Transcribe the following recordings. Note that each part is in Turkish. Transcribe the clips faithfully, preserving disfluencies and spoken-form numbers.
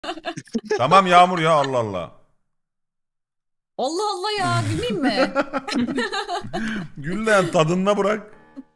Tamam Yağmur ya, Allah Allah. Allah Allah ya, güleyim mi? Gül lan, tadında bırak.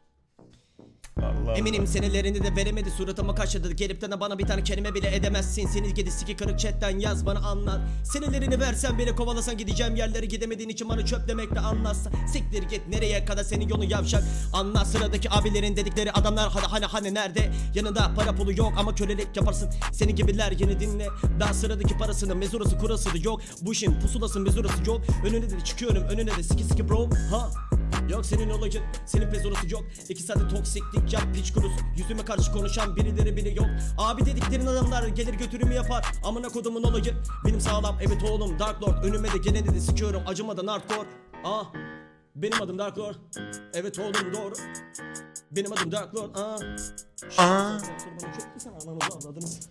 Allah Eminim Allah. senelerini de veremedi, suratıma kaşıdı. Gelip de bana bir tane kelime bile edemezsin. Seni gidi siki kırık chatten yaz bana anlat. Senelerini versen beni kovalasan, gideceğim yerleri gidemediğin için bana çöp demekle anlatsa. Siktir git nereye kadar senin yolun yavşak. Anla sıradaki abilerin dedikleri adamlar hani hani hani nerede? Yanında para pulu yok ama kölelik yaparsın. Senin gibiler yeni dinle. Daha sıradaki parasını mezurası kurası da yok. Bu işin pusulası mezurası yok. Önüne de çıkıyorum önüne de siki siki bro. Ha. Yok senin olayın, senin pezorası yok. İki saatte toksiklik yap piç kurusu. Yüzüme karşı konuşan birileri bile yok. Abi dediklerin adamlar gelir götürümü yapar. Amına kodumun olayı benim sağlam. Evet oğlum Dark Lord, önüme de geleni de sikiyorum. Acımadan hardcore. Ah benim adım Dark Lord. Evet oğlum doğru. Benim adım Dark Lord. Ah. Aa. Çok güzel ananızı anladınız.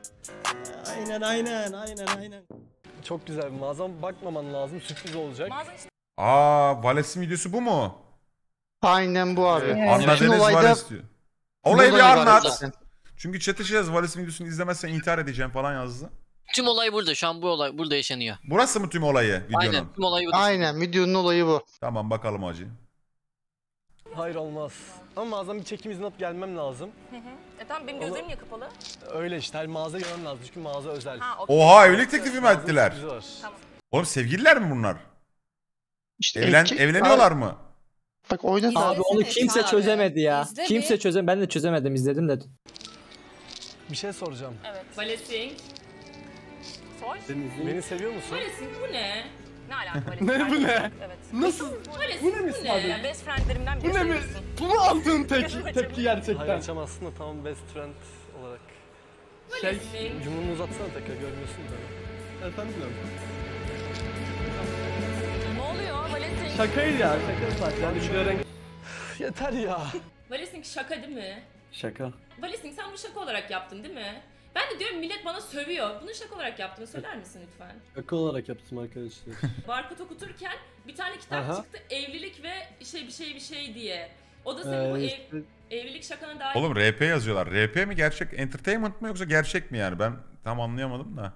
Aynen aynen aynen aynen. Çok güzel bir mağazam, bakmaman lazım, sürpriz olacak. Aa, Vales'in videosu bu mu? Aynen bu abi. Evet. Anla Bütün Deniz olayda Vales diyor. Olayı bir bundan ibaret anlat. zaten. Çünkü chat'e şey yaz, Vales'in videosunu izlemezsen intihar edeceğim falan yazdı. Tüm olay burada. Şu an bu olay burada yaşanıyor. Burası mı tüm olayı videonun? Aynen. Tüm olay burada. Aynen videonun olayı bu. Tamam bakalım hacı. Hayır olmaz. Ama mağazam bir çekim izni alıp gelmem lazım. Hı hı. E tamam benim gözlerim niye kapalı? Öyle işte, her mağaza görmem lazım çünkü mağaza özel. Ha, okey. Oha, evlilik teklifi mi Mağazanın ettiler? sürprizi var. Tamam. Oğlum sevgililer mi bunlar? İşte Evlen, ilk- evleniyorlar mı? Bak oynadı. Abi onu kimse çözemedi ya. Kimse çözem ben de çözemedim, izledim de. Bir şey soracağım. Evet. Valesing. Sor. Beni seviyor musun? Valesing bu ne? Ne alaka böyle? Ne bu ne? Evet. Nasıl? Valesing bu ne? Yani best friendlerimden biri Bu ne mi? sayılırsın. Bu mu aldığın tepki, Evet. tepki gerçekten? Hayır açamazsın da tamam, best friend olarak. Şey, Valesing. cümleni uzatsana tekrar, görmüyorsun da. Efendim? Ne oluyor? Valesing. Şakaydı ya, şaka zaten. Yani bir öğren... Yeter ya. Valesing şaka değil mi? Şaka. Valesing sen bunu şaka olarak yaptın değil mi? Ben de diyorum millet bana sövüyor. Bunu şaka olarak yaptığını söyler misin lütfen? Şaka olarak yaptım arkadaşlar. Barkod okuturken bir tane kitap Aha. çıktı. Evlilik ve şey bir şey bir şey diye. O da senin bu ev, evlilik şakana dair. Oğlum R P yazıyorlar. R P mi gerçek? Entertainment mı yoksa gerçek mi yani? Ben tam anlayamadım da.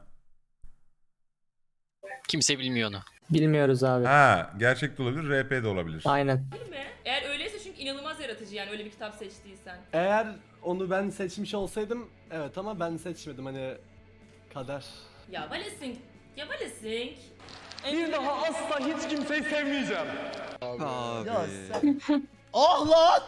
Kimse bilmiyor onu. Bilmiyoruz abi. Ha, gerçek de olabilir, R P de olabilir. Aynen. Değil mi? Eğer öyleyse çünkü inanılmaz yaratıcı yani öyle bir kitap seçtiysen. Eğer onu ben seçmiş olsaydım, evet, ama ben seçmedim, hani kader. Ya Valesing, ya Valesing. Bir daha asla hiç kimseyi sevmeyeceğim. Abi. Ya sen... Ah lan!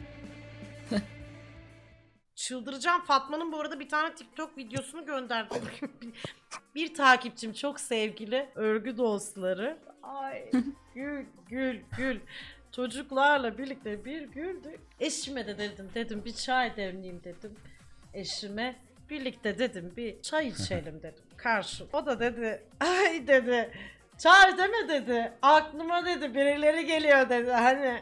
Çıldıracağım. Fatma'nın bu arada bir tane TikTok videosunu gönderdim. Bir takipçim, çok sevgili örgü dostları. Ay gül gül gül. Çocuklarla birlikte bir güldü. Eşime de dedim dedim bir çay demleyeyim dedim. Eşime birlikte dedim bir çay içelim dedim. Karşı. O da dedi ay dedi. Çay deme dedi. Aklıma dedi birileri geliyor dedi. Hani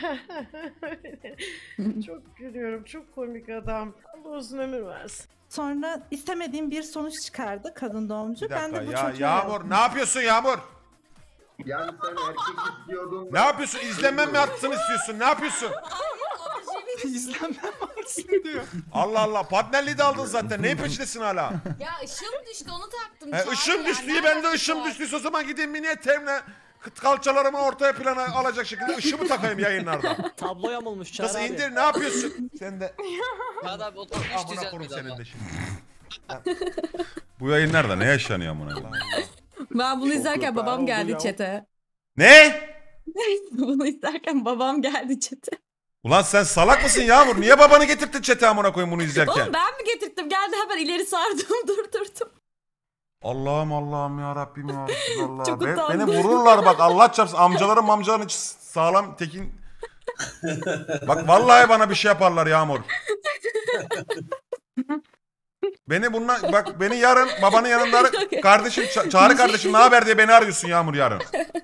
çok gülüyorum. Çok komik adam. Allah uzun ömür versin. Sonra istemediğim bir sonuç çıkardı kadın doğumcu. Bir dakika Ben de bu ya, çocuğa Yağmur yazdım. ne yapıyorsun Yağmur? Yani sen erkek istiyordun. Ne yapıyorsun? İzlenmem mi artsın istiyorsun? Ne yapıyorsun? İzlenmem artsın diyor. Allah Allah, partnerliği de aldın zaten. Neyin peşindesin hala? Ya ışığım düştü, onu taktım. He, ışım düştü, ben de ışım düştüyse o zaman gideyim mini eteğimle kalçalarımı ortaya plana alacak şekilde ışımı takayım yayınlarda. Tablo yamulmuş Çağrı Nasıl abi. indir, ne yapıyorsun? Sen de Ya da abi oturmuş amına koyayım düzeltmedi senin ama. de şimdi. Bu yayınlarda ne yaşanıyor amına koyayım? Ben bunu izlerken babam oldu geldi ya. çete. Ne? Bunu izlerken babam geldi çete. Ulan sen salak mısın Yağmur? Niye babanı getirttin çete amına koyayım bunu izlerken? Oğlum ben mi getirttim? Geldi hemen ileri sardım durdurdum. Allah'ım Allah'ım ya Rabbim ya Resulallah. Çok Ben, utandım. beni vururlar bak, Allah çarpsın. Amcalarım amcaların hiç sağlam tekin. Bak vallahi bana bir şey yaparlar Yağmur. Beni bunlar bak, beni yarın babanın yanında ara- kardeşim Ça- Çağrı kardeşim ne haber diye beni arıyorsun Yağmur yarın.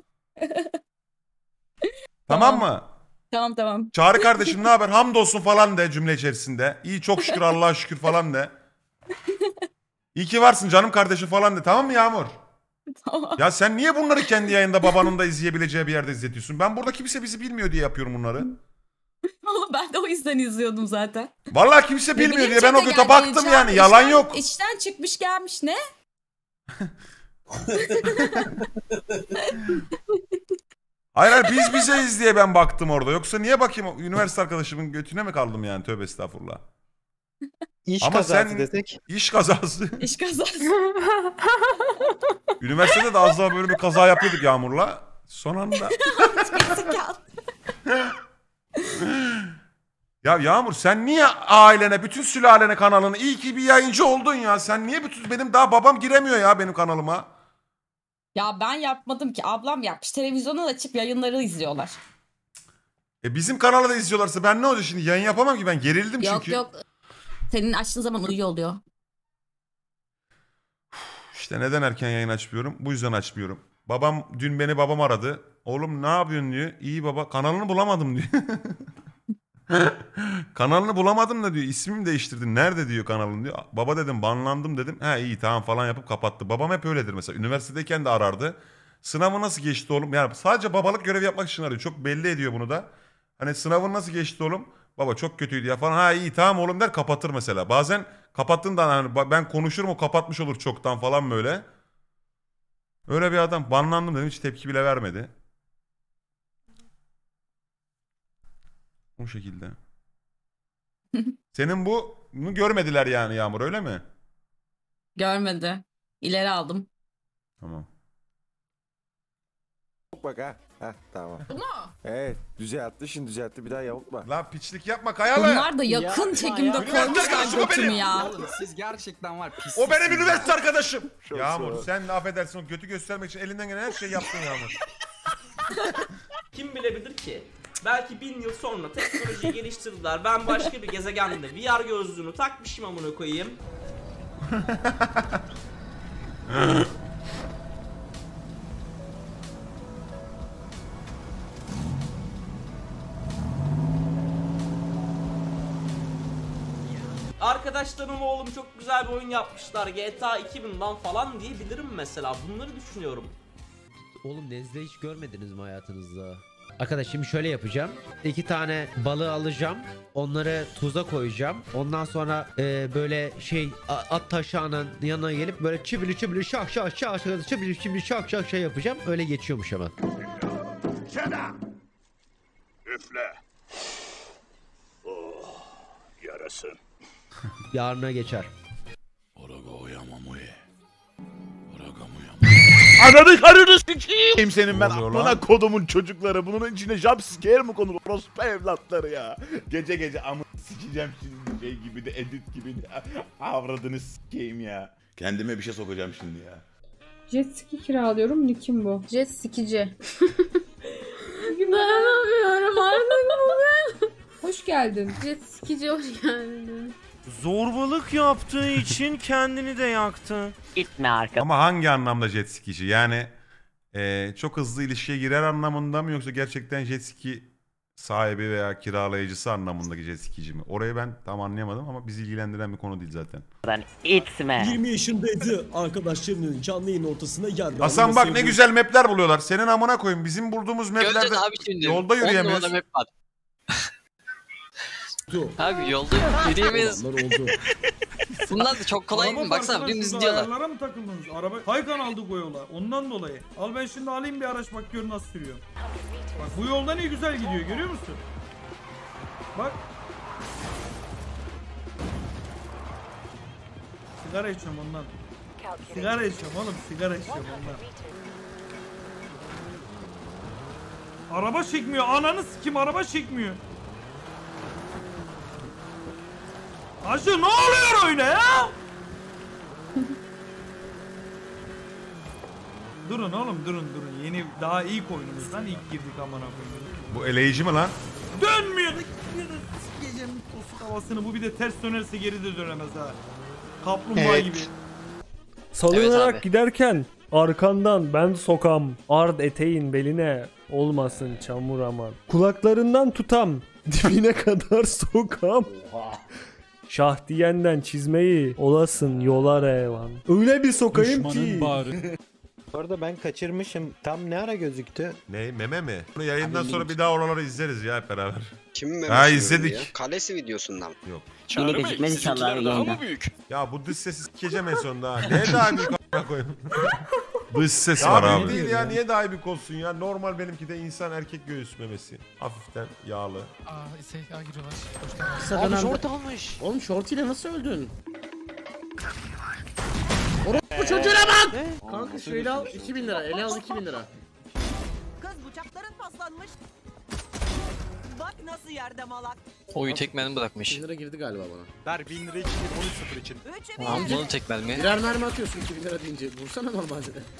Tamam mı? Tamam tamam. Çağrı kardeşim ne haber? Hamdolsun falan de cümle içerisinde. İyi çok şükür Allah'a şükür falan de. İyi ki varsın canım kardeşim falan de, tamam mı Yağmur? Tamam. Ya sen niye bunları kendi yayında babanın da izleyebileceği bir yerde izletiyorsun? Ben burada kimse bizi bilmiyor diye yapıyorum bunları. Ben de o yüzden izliyordum zaten. Vallahi kimse Ne bilmiyor bileyim, diye ben o chat'e göte geldi, baktım işten- yani. Yalan işten- yok. İşten çıkmış gelmiş ne? Hayır hayır biz bizeyiz diye ben baktım orada. Yoksa niye bakayım üniversite arkadaşımın götüne mi kaldım yani, tövbe estağfurullah. İş Ama kazası sen desek. iş kazası. İş kazası. Üniversitede de az daha böyle bir kaza yapıyorduk Yağmur'la. Son anda. Ya Yağmur sen niye ailene, bütün sülalene kanalını, iyi ki bir yayıncı oldun ya. Sen niye bütün, benim daha babam giremiyor ya benim kanalıma. Ya ben yapmadım ki. Ablam yapmış. Televizyonu açıp yayınları izliyorlar. E bizim kanalı da izliyorlarsa ben ne olacak şimdi, yayın yapamam ki, ben gerildim Yok çünkü. yok. Senin açtığın zaman uyuyor oluyor. İşte neden erken yayın açmıyorum? Bu yüzden açmıyorum. Babam dün beni babam aradı. Oğlum ne yapıyorsun diyor. İyi baba, kanalını bulamadım diyor. Kanalını bulamadım da diyor. İsmimi değiştirdin. Nerede diyor kanalın diyor. Baba dedim banlandım dedim. He iyi tamam falan yapıp kapattı. Babam hep öyledir mesela. Üniversitedeyken de arardı. Sınavı nasıl geçti oğlum? Yani sadece babalık görevi yapmak için arıyor. Çok belli ediyor bunu da. Hani sınavın nasıl geçti oğlum? Baba çok kötüydü ya falan. Ha iyi tamam oğlum der, kapatır mesela. Bazen kapattığında hani ben konuşurum o kapatmış olur çoktan falan böyle. Öyle bir adam. Banlandım dedim, hiç tepki bile vermedi. O şekilde. Senin bu bunu görmediler yani Yağmur, öyle mi? Görmedi. İleri aldım. Tamam. Bak ha. Heh, tamam. Bu mu? Evet. Düzeltti, şimdi düzeltti. Bir daha yavukma. La piçlik yapma Kayalı. Bunlar da yakın çekimde koymuşlar götümü ya. Siz gerçekten var pis. O benim üniversite arkadaşım. Çok Yağmur sağ ol. sen de affedersin o götü göstermek için elinden gelen her şeyi yaptın Yağmur. Kim bilebilir ki? Belki bin yıl sonra teknolojiyi geliştirdiler. Ben başka bir gezegende V R gözlüğünü takmışım amına koyayım. Arkadaşlarım oğlum çok güzel bir oyun yapmışlar. G T A iki binden falan diyebilirim mesela. Bunları düşünüyorum. Oğlum Nezle hiç görmediniz mi hayatınızda? Arkadaş şimdi şöyle yapacağım. İki tane balığı alacağım. Onları tuza koyacağım. Ondan sonra e, böyle şey a- at taşağının yanına gelip böyle çibili çibili şak şak şak şak çibili çibili şak şak şey yapacağım. Öyle geçiyormuş hemen. Şada. Üfle. Oh, yarasın. Yarına geçer. Ananı karını sikeyim senin ben Ne oluyor amına lan? kodumun çocukları. Bunun içine jumpscare mi konur? Orospu evlatları ya. Gece gece amına sikeceğim şimdi şey gibi de edit gibi de. Avradını sikeyim ya. Kendime bir şey sokacağım şimdi ya. Jet ski kiralıyorum. Nick'im bu. Jet skici. Dayanamıyorum artık bugün. Hoş geldin. Jet skici hoş geldin. Zorbalık yaptığı için kendini de yaktı. Gitme arka. Ama hangi anlamda jet skici? Yani e, çok hızlı ilişkiye girer anlamında mı, yoksa gerçekten jet ski sahibi veya kiralayıcısı anlamındaki jet skici mi? Orayı ben tam anlayamadım ama bizi ilgilendiren bir konu değil zaten. yirmi yaşındaydı. Arkadaşlarının canlı yayın ortasında yer. Hasan bak ne güzel mapler buluyorlar. Senin amına koyayım. Bizim bulduğumuz maplerde Göreceğiz abi şimdi. yolda On yürüyemiyoruz. numara map var. Abi yolda yürüyemeyiz. Bunlar da çok kolay değil mi? Baksana dümdüz gidiyorlar. Ayarlara mı takıldınız? Araba Taycan aldık o yola. Ondan dolayı. Al ben şimdi alayım bir araç, bak gör nasıl sürüyor. Bak bu yolda ne güzel gidiyor, görüyor musun? Bak. Sigara içiyorum ondan. Sigara içiyorum oğlum, sigara içiyorum ondan. Araba çekmiyor, ananı sikim, araba çekmiyor. Hacı ne oluyor öyle ya? Durun oğlum, durun durun. Yeni daha ilk oyunumuzdan ilk girdik amına koyayım. Bu eleyici mi lan? Dönmüyor da sikeceğim tosuk havasını. Bu bir de ters dönerse geri de dönemez ha. Kaplumbağa Evet. gibi. Salınarak Evet giderken arkandan ben sokam, ard eteğin beline olmasın çamur aman. Kulaklarından tutam, dibine kadar sokam. Şah diyenden çizmeyi olasın yola revan. Öyle bir sokayım ki. Orada ben kaçırmışım. Tam ne ara gözüktü? Ne meme mi? Bunu yayından sonra bir daha oraları izleriz ya hep beraber. Kimin Ha izledik. Ya? Kalesi videosundan. Yok. Çağrı Bey, sizinkiler daha mı büyük? Ya bu dış sesi sikeceğim en sonunda ha. Neye daha büyük a**ına koyayım? Dış ses var abi. Değil ya niye daha büyük olsun ya? Normal benimki de insan erkek göğüs memesi. Hafiften yağlı. Aa şey ya giriyorlar. Abi short almış. Oğlum short ile nasıl öldün? Orospu çocuğuna bak! Kanka şöyle al iki bin lira. Ele al iki bin lira. Kız bıçakların paslanmış. Bak nasıl yerde malak. Oyu tekmen bırakmış. bin lira girdi galiba bana. Ver bin lira için on üç sıfır için. Bunu tekmen mi? Birer mermi atıyorsun iki bin lira deyince. Vursana normalde de.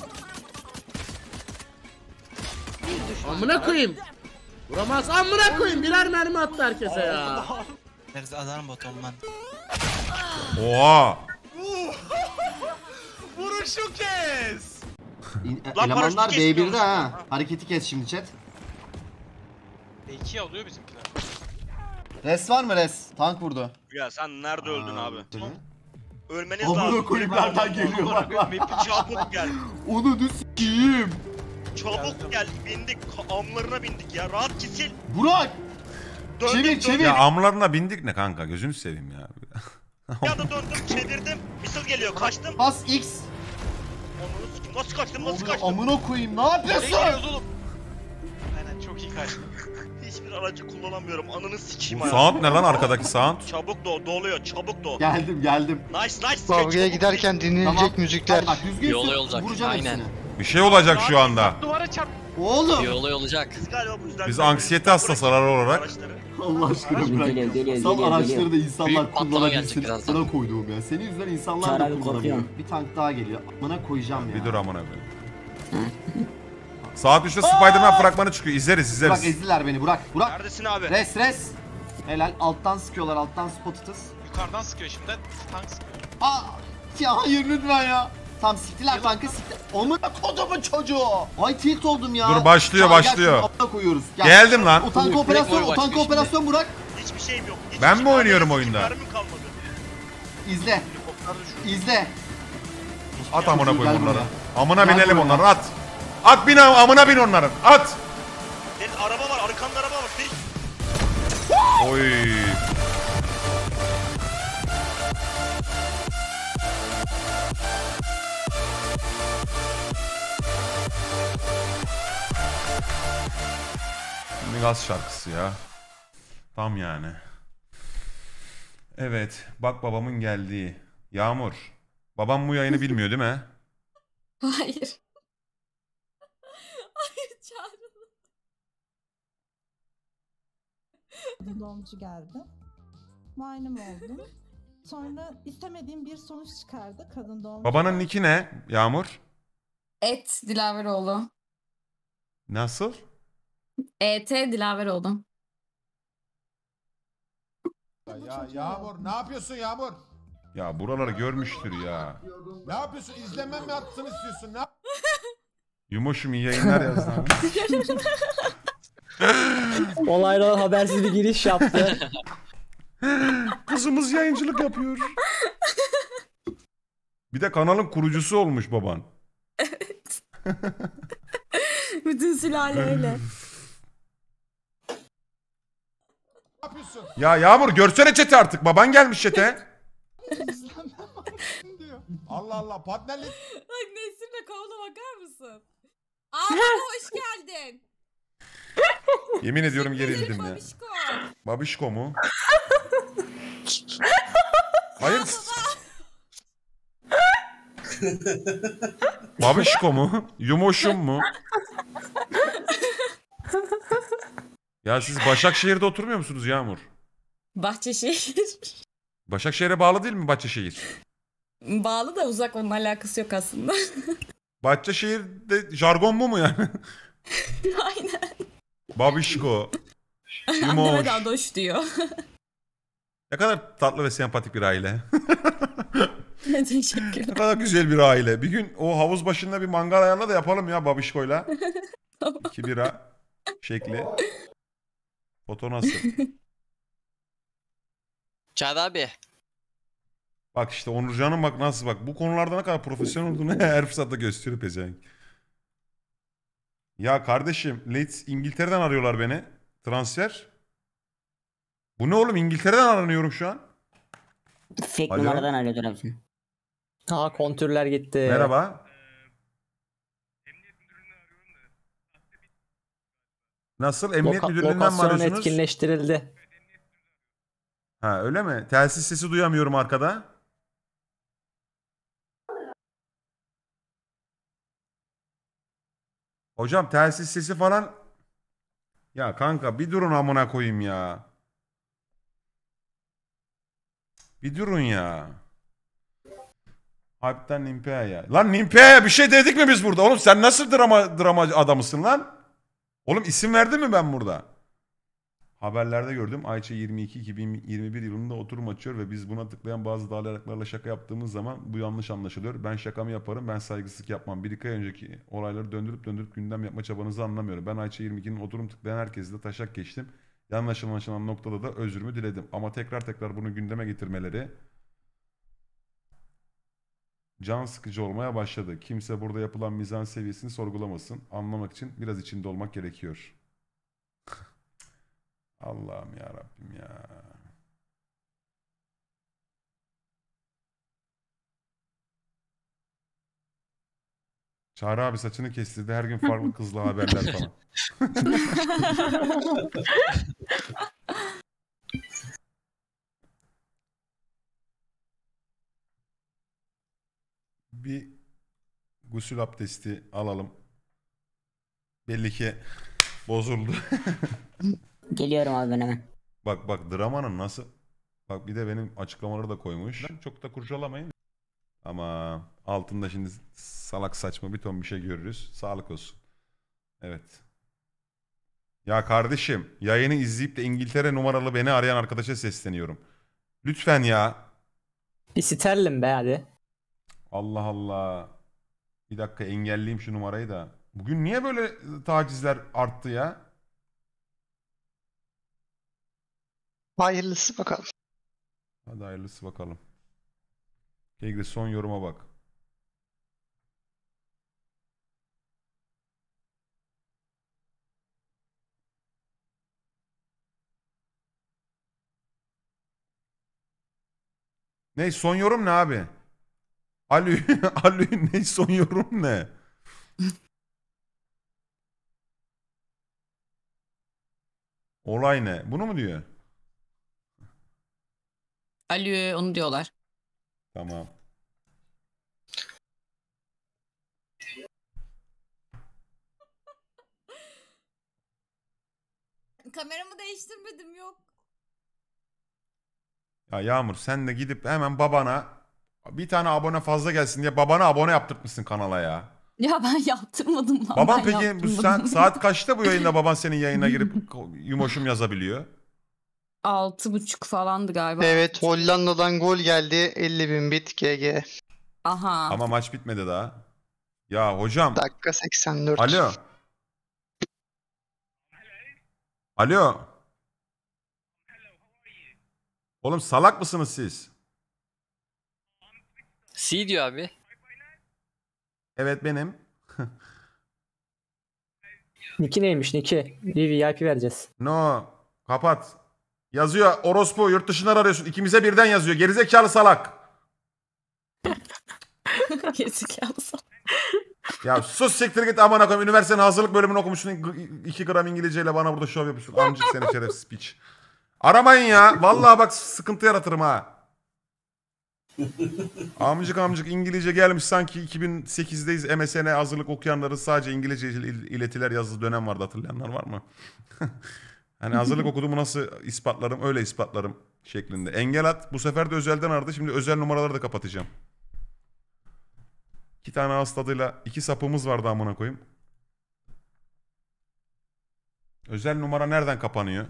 Amına koyayım. Vuramaz amına koyayım. Birer mermi attı herkese ya. There's alarm button man. Oha. Vuruşu kes. Elemanlar B bir'de ha. Hareketi kes şimdi chat. B iki'yi alıyor bizimkiler. Res var mı res? Tank vurdu. Ya sen nerede öldün abi? Ölmeniz Amına lazım. koyayım nereden geliyor bak bak. Map'i çabuk gel. Onu da s**eyim. Çabuk gel bindik amlarına bindik ya rahat kesil. Burak. Döndüm, Çevir çevir. Ya amlarına bindik ne kanka gözünü seveyim ya. Ya da döndüm çevirdim. Missile geliyor kaçtım. Bas X. Onunu sikim nasıl kaçtım nasıl Oluyor, kaçtım? amına koyayım ne yapıyorsun? Aynen çok iyi kaçtın. Hiçbir aracı kullanamıyorum ananı sikeyim Bu ya. sound ne lan arkadaki sound? Çabuk do doluyor çabuk do. Geldim geldim. Nice nice. Kavgaya giderken dinlenilecek Tamam. müzikler. Bak düzgün Bir olay sür, olacak, vuracağım aynen. hepsini. Bir şey olacak şu anda. Duvara çarp. Oğlum. Bir olay olacak. Biz galiba bu yüzden. Biz anksiyete hastaları olarak. Araçları. Allah aşkına bırak. Geliyor, geliyor, Sal geliyor, araçları geliyor. da insanlar Büyük patlama gelecek kullanabilsin. birazdan. Sana koyduğum ya. Senin yüzünden insanlar Çağrı da abi, kullanamıyor. korkuyorum. Bir tank daha geliyor. Amına koyacağım ya. Bir dur amına koyayım. Saat üçte Spider-Man fragmanı çıkıyor. İzleriz Burak izleriz. ezdiler beni Burak. Burak. Neredesin abi? Res res. Helal alttan sıkıyorlar alttan spotutuz. Yukarıdan sıkıyor şimdi. Tank sıkıyor. Aa ya hayır lütfen ya. Tam siktiler tankı sikti. Amına kodumun çocuğu. Ay tilt oldum ya. Dur, başlıyor, Tamam, gel başlıyor. şunu amına koyuyoruz. Gel. Geldim lan. O tank operasyon, o tank operasyon Burak. Hiçbir şeyim yok. Hiçbir Ben şeyim mi yok. oynuyorum Hiçbir oyunda? mermim kalmadı. İzle. İzle. At amına Gel koyayım onları. buraya. Amına Gel binelim buraya. onları at. At bin amına bin onların. At. Senin araba var arkanda araba var. Senin... Oy. Bir gaz şarkısı ya. Tam yani. Evet. Bak babamın geldiği. Yağmur. Babam bu yayını bilmiyor değil mi? Hayır. Hayır Çağrı. Kadın doğumcu geldi. Muayenem oldu. Sonra istemediğim bir sonuç çıkardı kadın doğumcu. Babanın niki ne? Yağmur. Et Dilaveroğlu. Nasıl? E T Dilaveroğlu. Ya Yağmur ne yapıyorsun Yağmur? Ya buraları görmüştür ya. Ne yapıyorsun? İzlenmem mi atsın istiyorsun? Ne yap- Yumuşum iyi yayınlar yazdı. Olaylar habersiz bir giriş yaptı. Kızımız yayıncılık yapıyor. Bir de kanalın kurucusu olmuş baban. Evet. Bütün sülale öyle. Ne yapıyorsun? Ya Yağmur görsene chat'i artık. Baban gelmiş chat'e. Allah Allah partnerlik. Bak Nesrin'le koluna bakar mısın? Abi hoş geldin. Yemin ediyorum gerildim ya. Babişko. Babişko mu? Hayır. Babişko mu? Yumoşum mu? Ya siz Başakşehir'de oturmuyor musunuz Yağmur? Bahçeşehir. Başakşehir'e bağlı değil mi Bahçeşehir? Bağlı da uzak, onun alakası yok aslında. Bahçeşehir'de jargon bu mu yani? Aynen. Babişko. Anneme Yumoş. de adoş diyor. Ne kadar tatlı ve sempatik bir aile. Teşekkürler. Ne kadar güzel bir aile. Bir gün o havuz başında bir mangal ayarla da yapalım ya Babişko'yla. Tamam. İki bira şekli. Foto nasıl? Çağrı abi. Bak işte Onurcan'ın bak nasıl bak bu konularda ne kadar profesyonel olduğunu her fırsatta gösteriyor pezevenk. Ya kardeşim Leeds İngiltere'den arıyorlar beni. Transfer. Bu ne oğlum İngiltere'den aranıyorum şu an. Fake Alo. numaradan arıyordur abi. Ha kontürler gitti. Merhaba. Nasıl? Emniyet Loka- müdürlüğünden mi lokasyon arıyorsunuz? etkinleştirildi. Ha öyle mi? Telsiz sesi duyamıyorum arkada. Hocam telsiz sesi falan... Ya kanka bir durun amına koyayım ya. Bir durun ya. Hype'den Nimpea'ya. Lan Nimpea'ya bir şey dedik mi biz burada? Oğlum sen nasıl drama drama adamısın lan? Oğlum isim verdim mi ben burada? Haberlerde gördüm. Ayça yirmi iki iki bin yirmi bir yılında oturum açıyor ve biz buna tıklayan bazı dağlayaraklarla şaka yaptığımız zaman bu yanlış anlaşılıyor. Ben şakamı yaparım, ben saygısızlık yapmam. Bir iki ay önceki olayları döndürüp döndürüp gündem yapma çabanızı anlamıyorum. Ben Ayça yirmi ikinin oturum tıklayan herkesi de taşak geçtim. Yanlış anlaşılan noktada da özrümü diledim. Ama tekrar tekrar bunu gündeme getirmeleri can sıkıcı olmaya başladı. Kimse burada yapılan mizah seviyesini sorgulamasın. Anlamak için biraz içinde olmak gerekiyor. Allah'ım ya Rabbim ya. Çağrı abi saçını kestirdi. Her gün farklı kızla haberler falan. Bir gusül abdesti alalım. Belli ki bozuldu. Geliyorum abi ben hemen. Bak bak dramanın nasıl... Bak bir de benim açıklamaları da koymuş. Çok da kurcalamayın. Ama altında şimdi salak saçma bir ton bir şey görürüz. Sağlık olsun. Evet. Ya kardeşim yayını izleyip de İngiltere numaralı beni arayan arkadaşa sesleniyorum. Lütfen ya. Bir sterlin be hadi. Allah Allah. Bir dakika engelleyeyim şu numarayı da. Bugün niye böyle tacizler arttı ya? Hayırlısı bakalım. Hadi hayırlısı bakalım. Kegri son yoruma bak. Ne son yorum ne abi? Ali Ali ne son yorum ne? Olay ne? Bunu mu diyor? Alo onu diyorlar. Tamam. Kameramı değiştirmedim yok. Ya Yağmur sen de gidip hemen babana bir tane abone fazla gelsin diye babana abone yaptırtmışsın kanala ya. Ya ben yaptırmadım lan. Baban ben peki bu sen, saat kaçta bu yayında baban senin yayına girip yumoşum yazabiliyor? Altı buçuk falandı galiba. Evet Hollanda'dan gol geldi. elli bin bit G G. Aha. Ama maç bitmedi daha. Ya hocam. Dakika seksen dört. Alo. Alo. Oğlum salak mısınız siz? C diyor abi. Evet benim. Niki neymiş Niki? Bir V I P vereceğiz. No. Kapat. Yazıyor orospu yurt dışından arıyorsun. İkimize birden yazıyor. Gerizekalı salak. Gerizekalı salak. Ya sus siktir git amına koyayım. Üniversitenin hazırlık bölümünü okumuşsun. iki gram İngilizceyle bana burada şov yapıyorsun. Amcık seni şerefsiz piç. Aramayın ya. Vallahi bak sıkıntı yaratırım ha. Amcık amcık İngilizce gelmiş sanki iki bin sekizdeyiz. M S N hazırlık okuyanların sadece İngilizce il- iletiler yazdığı dönem vardı, hatırlayanlar var mı? Hani hazırlık okuduğumu nasıl ispatlarım öyle ispatlarım şeklinde. Engel at bu sefer de özelden aradı. Şimdi özel numaraları da kapatacağım. İki tane ağız tadıyla iki sapımız vardı amına koyayım. Özel numara nereden kapanıyor?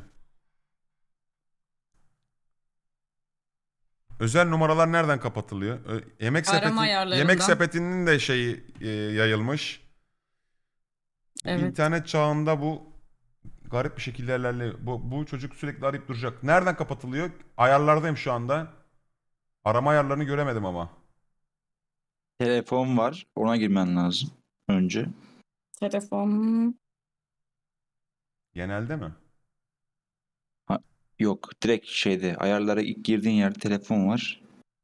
Özel numaralar nereden kapatılıyor? Ö- Yemek Arama sepeti, ayarlarından. yemek sepetinin de şeyi e, yayılmış. Evet. İnternet çağında bu garip bir şekilde ilerliyor. Bu, bu çocuk sürekli arayıp duracak. Nereden kapatılıyor? Ayarlardayım şu anda. Arama ayarlarını göremedim ama. Telefon var. Ona girmen lazım önce. Telefon. Genelde mi? Ha, yok. Direkt şeyde ayarlara ilk girdiğin yerde telefon var.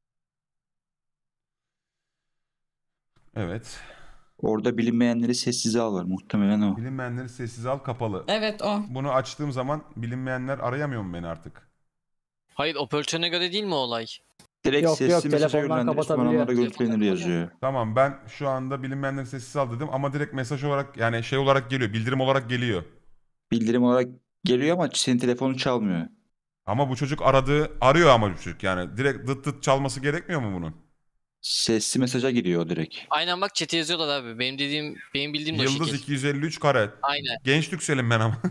Evet. Orada bilinmeyenleri sessize al var. Muhtemelen o. Bilinmeyenleri sessize al kapalı. Evet o. Bunu açtığım zaman bilinmeyenler arayamıyor mu beni artık? Hayır operatörüne göre değil mi olay? Direkt Yok, sesli yok, mesaja telefondan yönlendirip kapatabiliyor. numaralara görüntülenir yazıyor. Tamam ben şu anda bilinmeyenleri sessiz al dedim ama direkt mesaj olarak yani şey olarak geliyor. Bildirim olarak geliyor. Bildirim olarak geliyor ama senin telefonu çalmıyor. Ama bu çocuk aradığı arıyor ama bu çocuk yani. Direkt dıt dıt çalması gerekmiyor mu bunun? Sesli mesaja giriyor o direkt. Aynen bak chat'e yazıyorlar abi. Benim dediğim, benim bildiğim de o Yıldız şekil. iki yüz elli üç kare. Aynen. Genç Türkselim ben ama.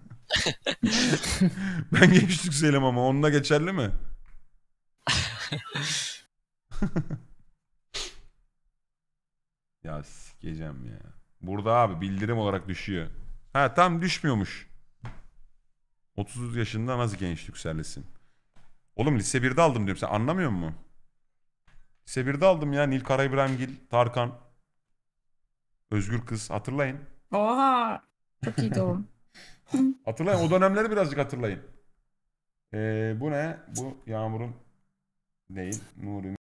Ben genç Türkselim ama onunla geçerli mi? Ya sikeceğim ya. Burada abi bildirim olarak düşüyor. Ha tam düşmüyormuş. otuz yaşında nasıl genç yükselsin? Oğlum lise birde aldım diyorum, sen anlamıyor musun? Lise birde aldım ya. Nil Kara İbrahimgil, Tarkan, Özgür Kız, hatırlayın. Oha. Çok iyiydi o. Hatırlayın, o dönemleri birazcık hatırlayın. Ee, bu ne? Bu Yağmur'un değil. Nuri'nin.